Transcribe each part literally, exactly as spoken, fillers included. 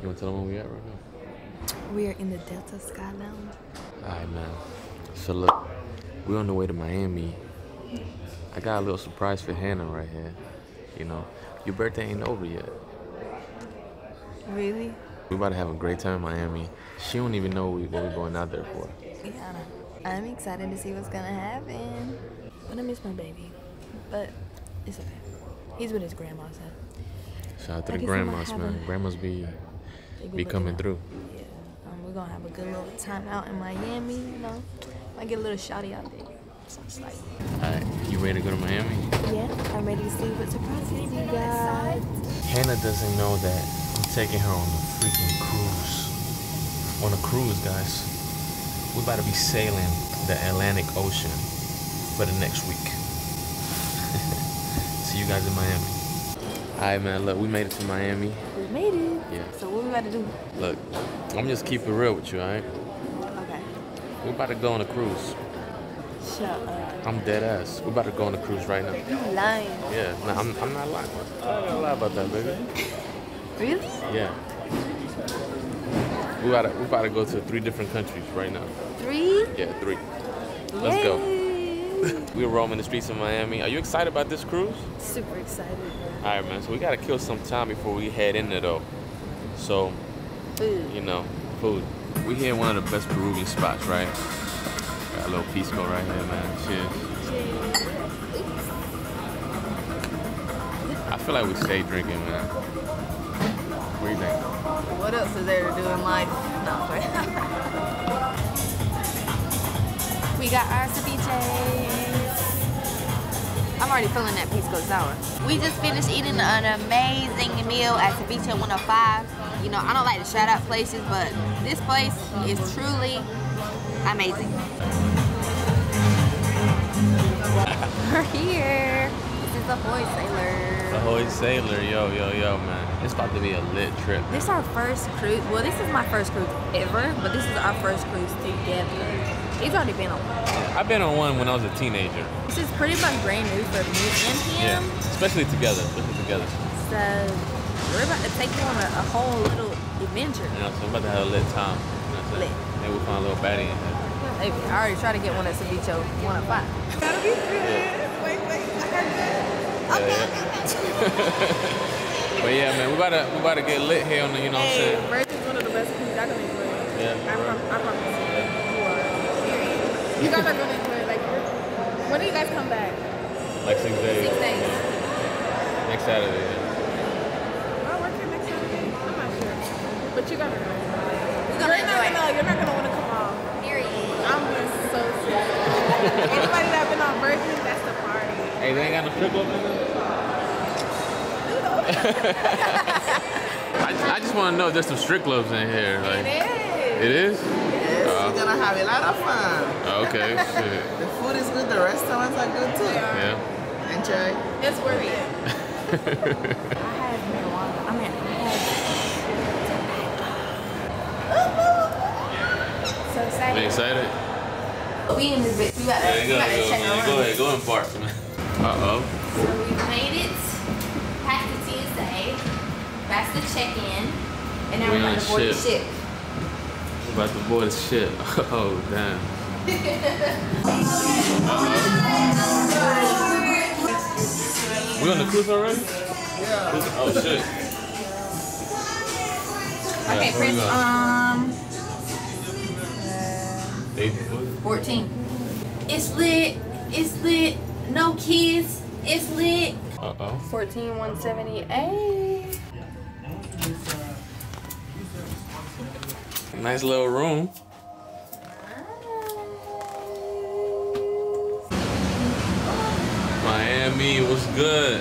You wanna tell them where we at right now? We are in the Delta Sky Lounge. Alright, man. So look, we're on the way to Miami. I got a little surprise for Hannah right here. You know, your birthday ain't over yet. Really? We about to have a great time in Miami. She don't even know what we're going out there for. Yeah, I'm excited to see what's gonna happen. But I miss my baby. But it's okay. He's with his grandma, so. Shout out to I the guess I might grandmas, have man. a- Grandmas be They be coming looking through. out. Yeah, um, we're gonna have a good little time out in Miami, you know. Might get a little shawty out there. So it's like, Alright, you ready to go to Miami? yeah, I'm ready to see what surprises you got. Hannah doesn't know that I'm taking her on a freaking cruise. On a cruise, guys. We're about to be sailing the Atlantic Ocean for the next week. See you guys in Miami. Alright, man, look, we made it to Miami. We made it. Yeah. So what we about to do? Look, I'm just keep it real with you, alright? Okay. We're about to go on a cruise. Shut up. I'm dead ass. We're about to go on a cruise right now. You lying. Yeah, nah, I'm, I'm not lying. I ain't gonna lie about that, baby. Really? Yeah. We about to, we about to go to three different countries right now. Three? Yeah, three. Let's Yay. go. We're roaming the streets of Miami. Are you excited about this cruise? Super excited. All right, man. So we gotta kill some time before we head in there, though. So, Food. you know, food. We here in one of the best Peruvian spots, right? Got a little pisco right here, man. Cheers. Cheers. I feel like we stay drinking, man. What do you think? What else is there to do in life? No, sorry. We got our ceviches. I'm already feeling that pisco sour. We just finished eating an amazing meal at Ceviche one oh five. You know, I don't like to shout out places, but this place is truly amazing. We're here. This is Ahoy Sailor. Ahoy Sailor, yo, yo, yo, man. It's about to be a lit trip. This is our first cruise. Well, this is my first cruise ever, but this is our first cruise together. He's already been on one. I've been on one when I was a teenager. This is pretty much brand new for me and him. Yeah, especially together, especially together. So we're about to take you on a, a whole little adventure. You know, so I'm about to have a lit time. You know what I'm saying? Lit. Maybe we'll find a little baddie in here. Maybe. I already tried to get one at Ceviche one oh five. That'll be good. Yeah. Wait, wait. I heard that. Yeah, yeah. But yeah, man, we about to we about to get lit here on the, you know what I'm Hey, saying? Virgin's one of the best cruises I can enjoy. Yeah, I, right. prom I promise you. You are. Period. You guys are going to enjoy it. Like, when do you guys come back? Like six days. Six days. Next Saturday. Yeah. Oh, work here next Saturday? I'm not sure. But you're going to know. We're You're gonna not enjoy gonna, it. you're not gonna want to come off. Period. I'm just so sick. Anybody that been on Virgin, that's the party. Hey, they ain't got no strip club in there? I, I just want to know if there's some strip clubs in here. Like, It is. it is? Yes, Uh, you're gonna have a lot of fun. Okay, shit. The food is good, the restaurants are good too. Yeah. Enjoy. It's worth it. I had marijuana. I mean, I had so You excited. excited? We in this bitch. We got There to you go, check go, our man. Go ahead, go and bark, man. Uh-oh. So we made it past the T S A, past the check-in, and now We we're on about to board the ship. ship. We're about to board the ship. Oh, damn. Uh-oh. We on the cruise already? Yeah. Oh, shit. Okay, Yeah, where we Chris, going? um, Eight, what? fourteen. It's lit, it's lit, no kids, it's lit. Uh-oh. fourteen one seventy-eight. Nice little room. Miami, what's good?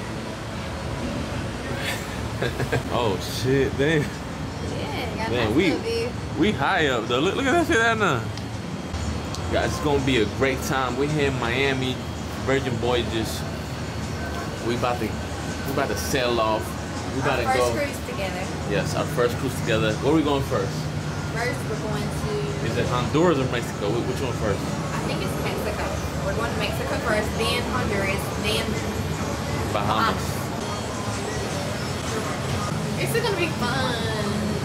Oh shit, damn. Yeah, got Man, nice we little view. we high up though. Look, look at that shit out now. Guys, it's gonna be a great time. We're here in Miami, Virgin Voyages. We about to we about to sail off. We about to Our go. first cruise together. Yes, our first cruise together. Where are we going first? First, we're going to, Is it Honduras or Mexico? Wh- Which one first? I think it's Mexico. We're going to Mexico first, then Honduras, then Bahamas. Bahamas. It's going to be fun.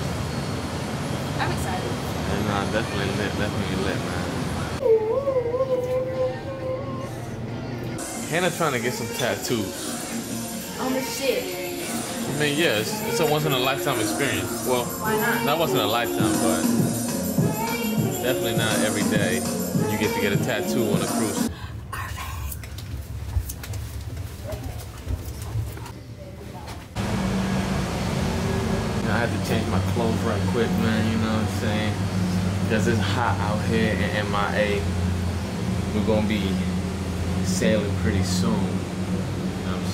definitely lit, definitely lit, man. Hannah trying to get some tattoos. On the shit. I mean, yes, yeah, it's, it's a once in a lifetime experience. Well, why not? Not once in a lifetime, but definitely not every day you get to get a tattoo on a cruise. I had to change my clothes right quick, man, you know what I'm saying? Because it's hot out here in M I A. We're gonna be sailing pretty soon. You know what I'm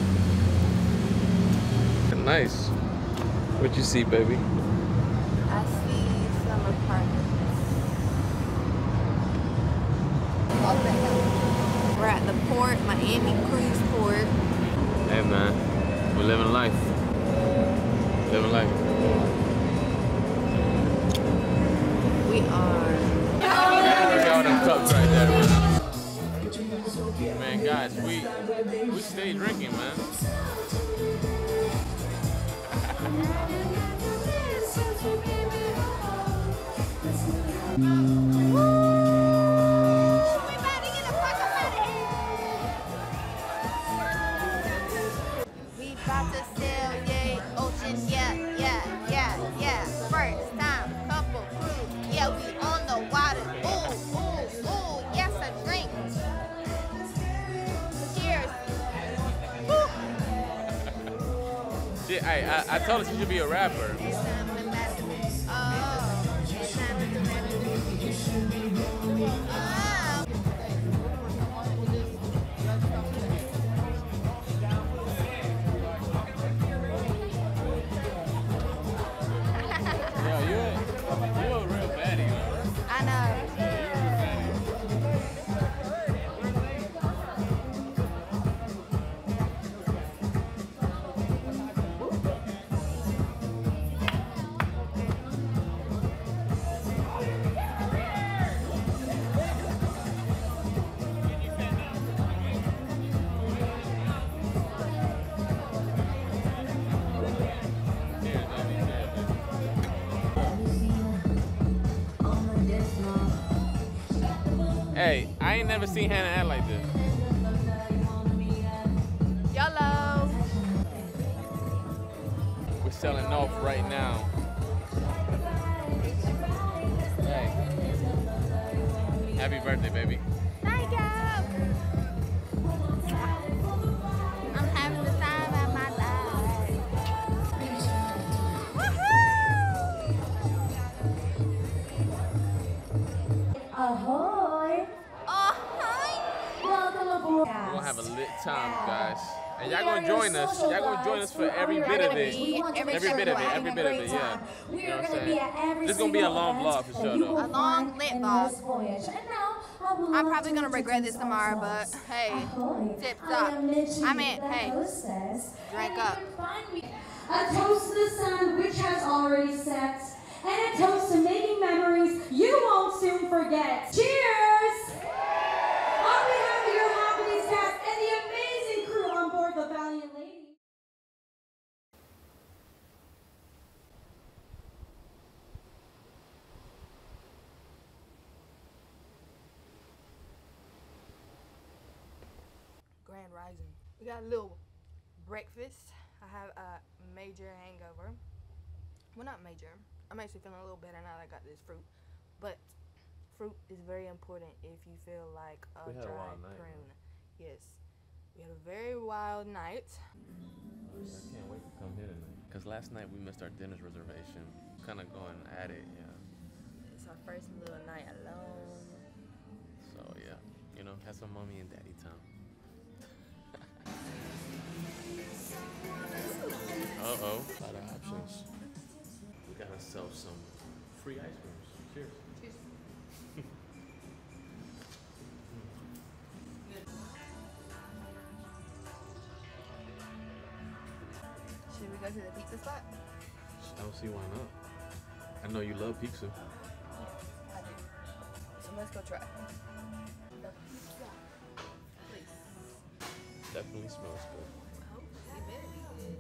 saying? Nice. What you see, baby? I see some apartments. We're at the port, Miami Cruise Port. Hey, man, we're living life. Living life. We are. Look at all them cups right there, man. Man, guys, we we stay drinking, man. We about to sail, yay, ocean, yeah, yeah, yeah, yeah. First time, couple cruise, yeah, we on the water. Ooh, ooh, ooh, yes, a drink. Cheers. Woo. She, I, I, I told her she should be a rapper. Hey, I ain't never seen Hannah act like this. YOLO. We're selling off right now. Hey, happy birthday, baby. Thank you. I'm having the time of my life. Woohoo! Ahoy! Ahoy! Welcome aboard. We're gonna have a lit time, guys. And y'all gonna join us. Y'all gonna join us for every bit of it. Every bit of it, every bit of it, yeah. You know what I'm saying? This is gonna be a long vlog for sure, though. A long lit vlog. I'm probably gonna regret this tomorrow, but hey, tip top. I meant, hey, drink up. A toast to the sun, which has already set, and a toast to making memories you won't soon forget. Cheers! On behalf of your Happenings cast and the amazing crew on board the Valiant Lady. Grand Rising. We got a little breakfast. I have a major hangover. Well, not major. I'm actually feeling a little better now that I got this fruit. But fruit is very important if you feel like a We had a dry wild night, prune. Yes. We had a very wild night. I can't wait to come here tonight. Cause last night we missed our dinner's reservation. Kind of going at it, yeah. It's our first little night alone. So yeah, you know, have some mommy and daddy time. Uh oh, a lot of options. We got ourselves some free ice creams. Cheers. Cheers. Should we go to the pizza spot? I don't see why not. I know you love pizza. I do. So let's go try. Please. Definitely smells good. Oh, it better be good.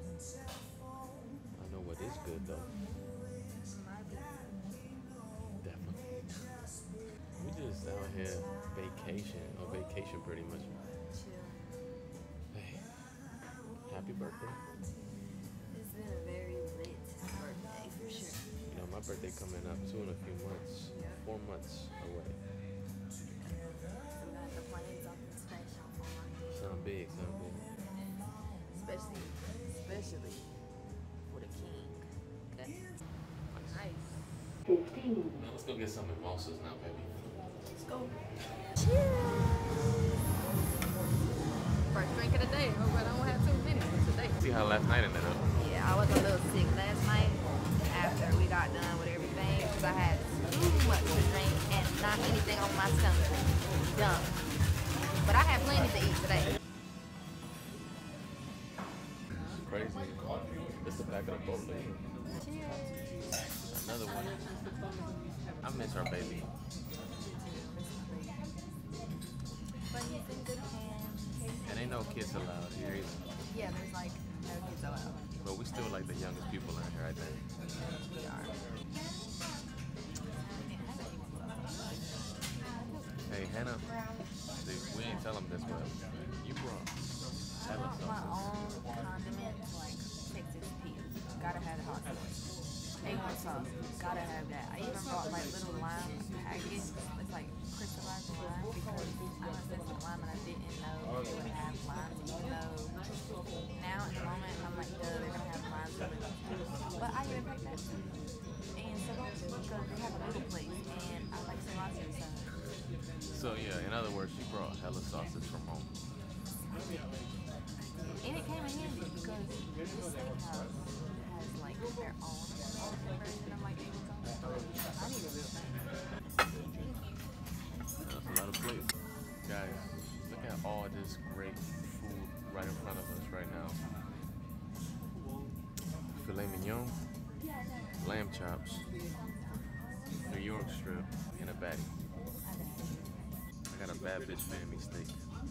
I know what is good though. My goodness. Definitely. just out here vacation, on vacation pretty much. Hey, happy birthday. It's been a very lit birthday for sure. You know, my birthday coming up too in a few months. Four months away. We got the plans up in special for my Sound big, sound big. especially, especially for the king. That's nice. Now let's go get some mimosas now, baby. Let's go. Cheers. First drink of the day. Hope I don't have too many today. See how last night ended up. Yeah, I was a little sick last night after we got done with everything because I had too much to drink and not anything on my stomach. Dumb. But I had plenty to eat today. Crazy. It's the back of the boat. Another one. I miss our baby. But he's in good hands. And ain't no kids allowed here either. Yeah, there's like no kids allowed. But we still like the youngest people in here, I think. We are. Hey, Hannah. See, we ain't tell them this, but you brought hella My sauces. own condiment, like Texas peas. Gotta have the hot sauce. A one sauce. Gotta have that. I even brought like little lime packets. It's like crystallized lime because I was sensitive to lime and I didn't know they would have limes. Even though now in the moment I'm like, duh, they're gonna have limes in it. But I even packed that too. And cilantro because they have a little place and I like cilantro so. So yeah, in other words, she brought hella sauces from home. And it came in handy because this steakhouse has like their own version of like Amazon. I need a real thing. That's a lot of plates. Guys, look at all this great food right in front of us right now. Filet mignon, lamb chops, New York strip, and a batty. I got a bad bitch Vietnamese steak.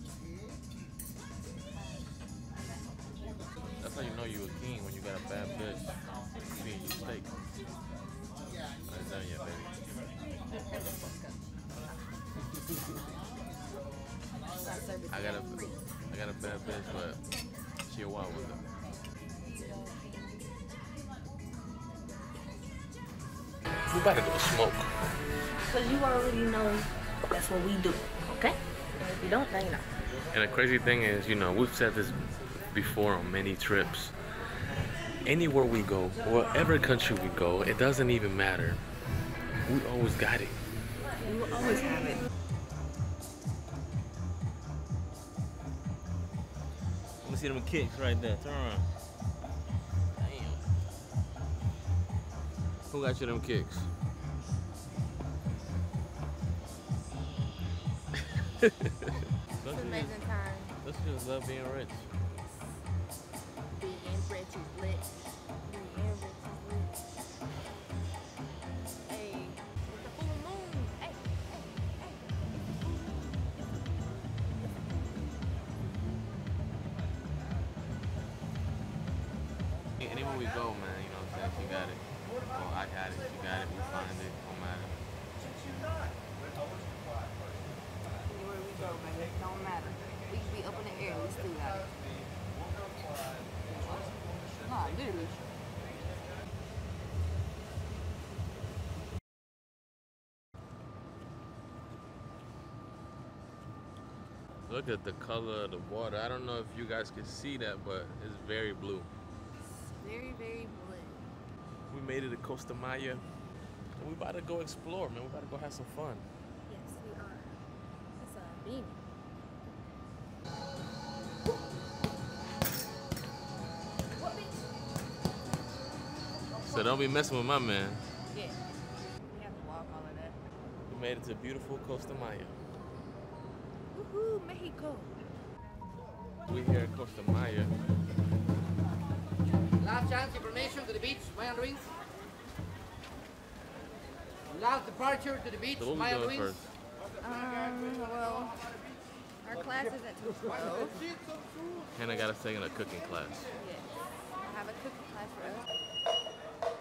That's how you know you a king when you got a bad bitch feeding you steak. I ain't done yet, baby. I got a, I got a bad bitch, but she a wild one though. We about to go smoke. Because you already know that's what we do, okay? And if you don't, then you know. And the crazy thing is, you know, we've said this before on many trips. Anywhere we go, wherever country we go, it doesn't even matter. We always got it. We will always have it. Let me see them kicks right there. Turn around. Damn. Who got you them kicks? It's an amazing time. Let's just love being rich. Being rich is lit. Being rich is lit. Hey, it's the full moon. Hey, hey, hey. Anywhere we go, man, you know what I'm saying? She got it. Oh, I got it. She got it. We find it. Don't matter. Anywhere we go, man, it don't matter. We can be up in the air, we still got it. Nah, literally. Look at the color of the water. I don't know if you guys can see that, but it's very blue. Very, very blue. We made it to Costa Maya. And we about to go explore, man. We about to go have some fun. Yes, we are. It's a beanie. What bitch? So don't be messing with my man. Yeah. We have to walk all of that. We made it to beautiful Costa Maya. Woohoo, Mexico. We here at Costa Maya. Last chance information to the beach, Mandarins. Last departure to the beach, So what we Maya doing Ruins. first? Um, well, our class is at two twelve. Hannah got us taking a cooking class. Yes. I have a cooking class for us.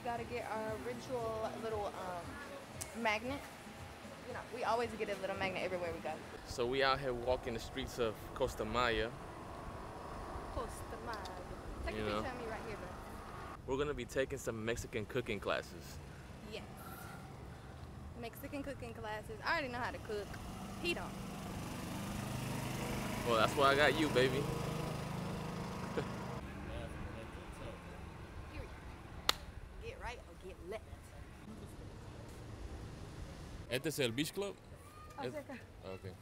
gotta get our ritual little um, magnet. You know, we always get a little magnet everywhere we go. So we out here walking the streets of Costa Maya. Costa Maya. Take You a know. picture of me right here, bro. We're gonna be taking some Mexican cooking classes. Yes. Mexican cooking classes. I already know how to cook. He don't. Well, that's why I got you, baby. Period. Get right or get left. Este es el Beach Club? Oh, Es- cerca. Okay.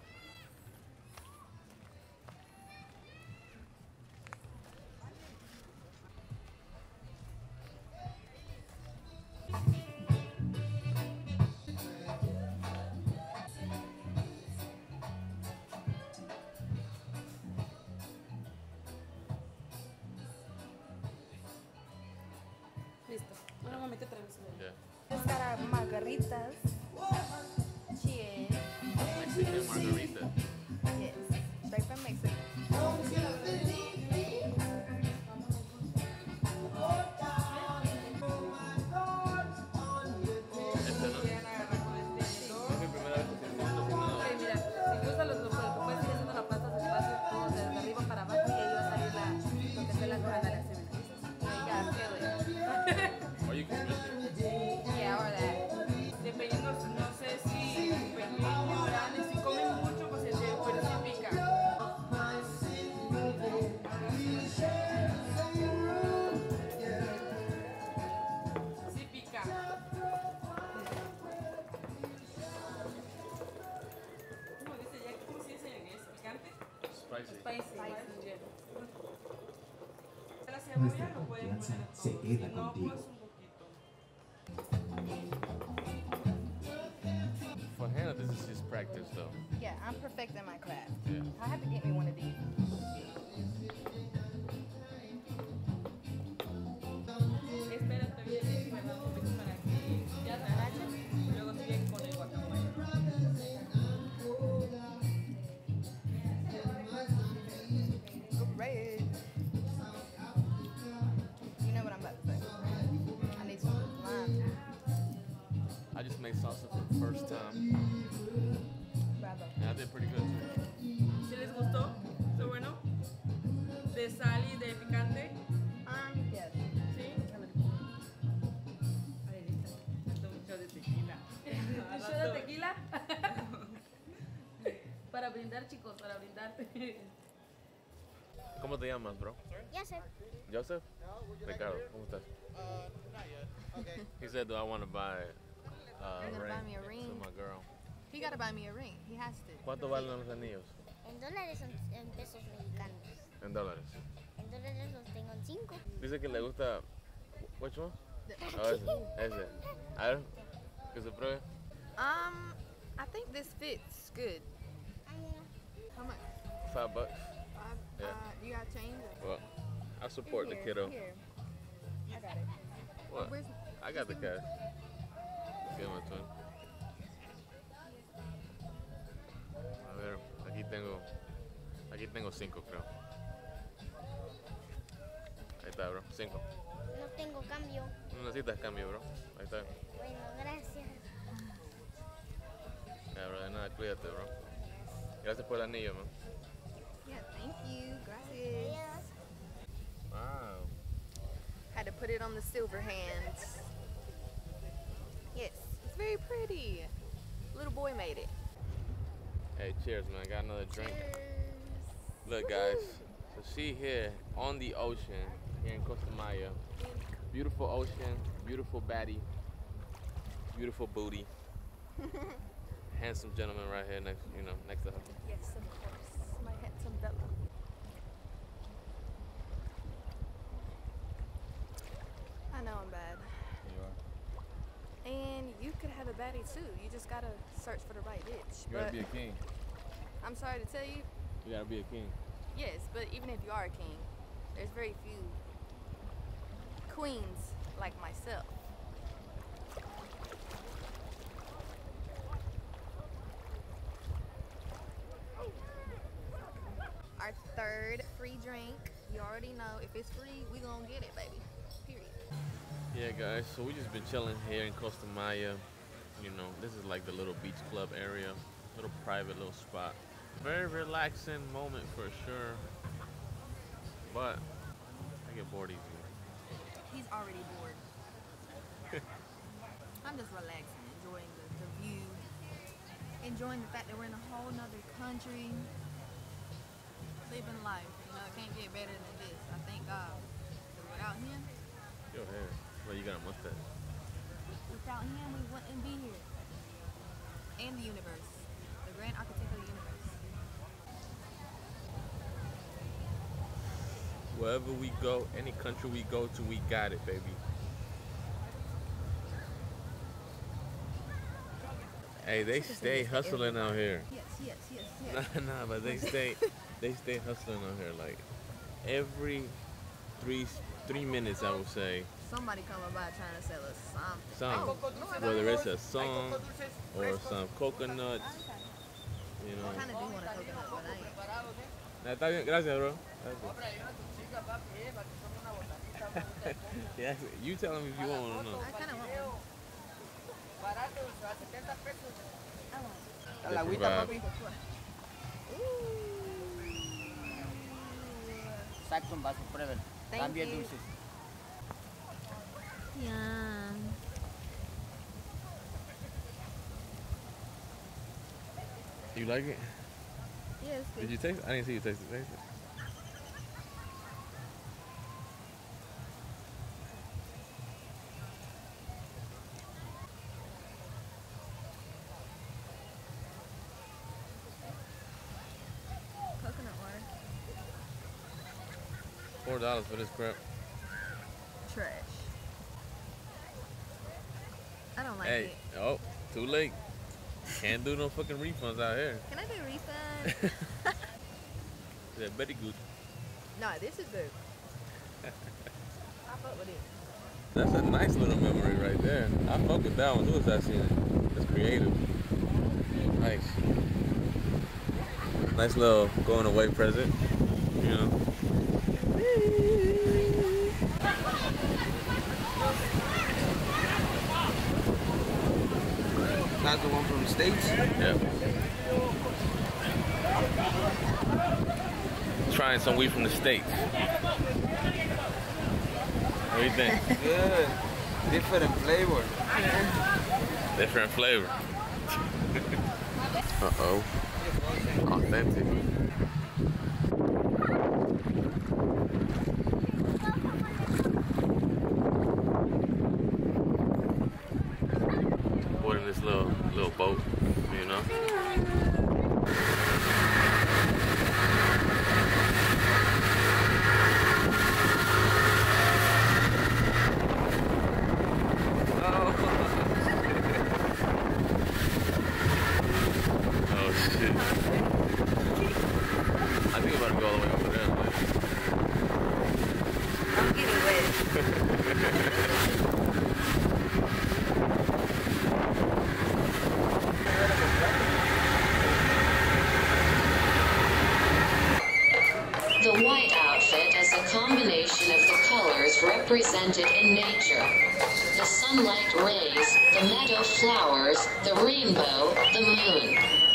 Listo. Una mamita traemos. Yeah. Just got our margaritas. Cheers. Mexican margarita. Yes. Straight from Mexico. Este no. Es mi primera vez cocinando. Ok, mira, si gustan los grupos, tú puedes ir haciendo la pasta despacio, todo desde arriba para abajo y ahí va a salir la, lo que sea la hoja de la cebolla. You gotta feel it. Or you can mix it. Yeah, or that. Dependiendo, no sé si pequeños, grandes, si comen mucho, pues el de pero sí pica. Sí pica. ¿Cómo dice ya? ¿Cómo se dice en inglés? ¿Picante? Spicy. Spicy. Spicy. La cebolla lo pueden poner todo. se queda Si no, contigo. pues un poquito. For Hannah, this is just practice, though. Yeah, I'm perfecting my craft. Yeah. I have to get me one of these. Espérate bien, me da un poquito para que ya te agaches y luego sigue con el guacamole. Great. You know what I'm about to say. I need some lime. I just made salsa for the first time. Bravo. And I did pretty good, too. ¿Sí les gustó? ¿Está bueno? ¿De sal y de picante? Um, yes. ¿Sí? Arenita, falta mucho de tequila. ¿Mucho de tequila? Para brindar, chicos, para brindar. ¿Cómo te llamas, bro? Ya sé. Joseph? Ricardo, ¿cómo estás? He said, do I want to buy uh, You're a gonna ring buy me a ring? to my girl? He gotta buy me a ring. He has to. ¿Cuánto valen los anillos? En dólares son en pesos mexicanos. En dólares. En dólares los tengo en cinco. Dice que le gusta... Which one? Oh, ese. Ese. A ver, que se pruebe. Um, I think this fits good. Ah, mira. How much? Five bucks. Five? Yeah. Uh, you got change? or- Well, I support the Here, kiddo. Here. I got it. What? Where's, I got the cash. Give him a twin. A ver, aquí tengo... Aquí tengo cinco, creo. Ahí está, bro. Cinco. No tengo cambio. No necesitas cambio, bro. Ahí está. Bueno, gracias. Ya, bro, de nada, cuídate, bro. Gracias por el anillo, man. yeah, thank you. Gracias. Adiós. Wow. Had to put it on the silver hands. Yes, it's very pretty. Little boy made it. Hey, cheers, man. Got another drink. Cheers. Look, guys. So she here on the ocean here in Costa Maya. Beautiful ocean, beautiful baddie, beautiful booty. Handsome gentleman right here next, you know, next to her. Yes, of course. My handsome Bella. I know I'm bad. You are. And you could have a baddie too. You just gotta search for the right bitch. You gotta But be a king. I'm sorry to tell you, You gotta be a king. yes, but even if you are a king, there's very few queens like myself. Our third free drink. You already know if it's free, we gonna get it, baby. Period. Yeah, guys, so we just been chilling here in Costa Maya. You know, this is like the little beach club area, little private little spot. Very relaxing moment for sure, but I get bored easily. He's already bored. I'm just relaxing, enjoying the, the view, enjoying the fact that we're in a whole nother country, living life. You know, it can't get better than this. I thank God. Because without him, Your hair. Well, you got a mustache. without him, we wouldn't be here. And the universe, the grand architect of the universe. Wherever we go, any country we go to, we got it, baby. Hey, they stay hustling out here. Yes, yes, yes, yes. Nah, nah, but they stay, they stay hustling out here. Like every three, three minutes, I would say. Somebody coming by trying to sell us something. Some, whether it's a song or some coconuts, you know. I kind of do want a coconut, but I ain't. Nah, está bien, gracias, bro. Yeah, you tell them if you want one or not. I kind of want one. A la agüita, Vibe. papi. Saca un vaso, prueben. Thank Están bien you. dulces. Yeah. You like it? Yes. Did you taste it? I didn't see you taste it. Taste it. Coconut water. Four dollars for this crap. Trash. I don't like Hey, it. oh, too late. Can't do no fucking refunds out here. Can I do a refund? Yeah, very good. No, this is good. I fuck with it. That's a nice little memory right there. I fuck with that one too, as I seen it. It's creative. Nice. Nice little going away present, you know. That's the one from the States? Yeah. Trying some weed from the States. What do you think? Good. Different flavor. Different flavor. Uh-oh. Authentic. Boarding this little little boat, you know. Oh shit. I think I'm about to go all the way over there, but I'm getting wet. The white outfit is a combination of the colors represented in nature. The sunlight rays, the meadow flowers, the rainbow, the moon.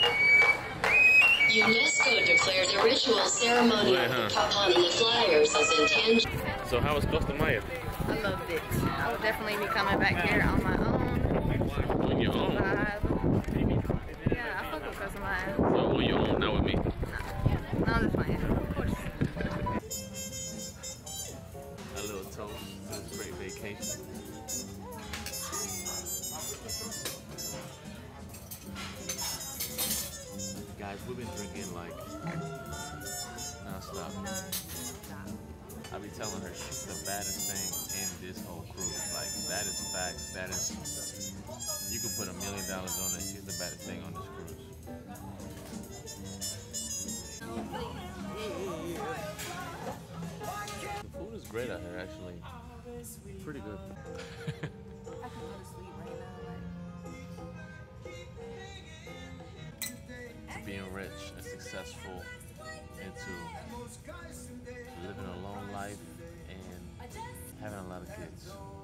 UNESCO declared the ritual ceremony Wait, huh? upon the flyers as intangible. so how was Costa Maya? I loved it. I would definitely be coming back here on my own. On your own? Vibe. Yeah, I fuck with Costa Maya. So on your own, not with me. No, I'm just playing. Of course. A little toast to this great vacation. Guys, we've been drinking like non-stop. I be telling her she's the baddest thing in this whole cruise. Like, that is facts. That is, you can put a million dollars on it. She's the baddest thing on this cruise. The food is great out here, actually. Pretty good. I can go to sleep right now. Like, Being rich and successful, into living a long life and having a lot of kids.